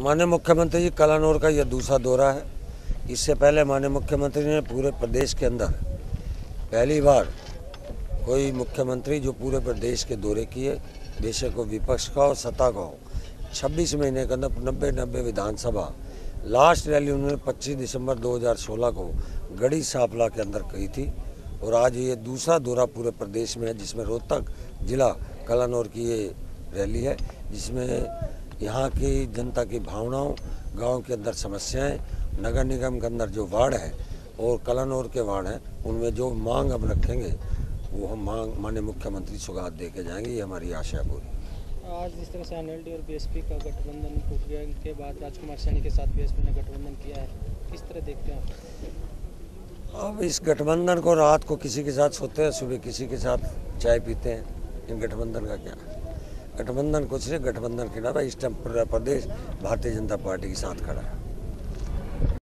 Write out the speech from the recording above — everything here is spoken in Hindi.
माननीय मुख्यमंत्री जी कलानौर का यह दूसरा दौरा है। इससे पहले माननीय मुख्यमंत्री ने पूरे प्रदेश के अंदर पहली बार कोई मुख्यमंत्री जो पूरे प्रदेश के दौरे किए, देश को विपक्ष का और सत्ता का हो, 26 महीने के अंदर 90 विधानसभा। लास्ट रैली उन्होंने 25 दिसंबर 2016 को गढ़ी सांपला के अंदर की थी और आज ये दूसरा दौरा पूरे प्रदेश में है, जिसमें रोहतक जिला कलानौर की ये रैली है, जिसमें यहाँ की जनता की भावनाओं, गांव के अंदर समस्याएं, नगर निगम के अंदर जो वार्ड है और कलानौर के वार्ड हैं, उनमें जो मांग हम रखेंगे वो हम मांग माननीय मुख्यमंत्री सौगात दे के जाएंगे। ये हमारी आशा है पूरी। आज जिस तरह से एनएलडी और बीएसपी का गठबंधन टूट गया के बाद राजकुमार सैनी के साथ बीएसपी ने गठबंधन किया है, किस तरह देखते हैं आप? अब इस गठबंधन को रात को किसी के साथ सोते हैं, सुबह किसी के साथ चाय पीते हैं। इन गठबंधन का क्या गठबंधन कुछ नहीं, गठबंधन के नाम इस टाइम पूरा प्रदेश भारतीय जनता पार्टी के साथ खड़ा है।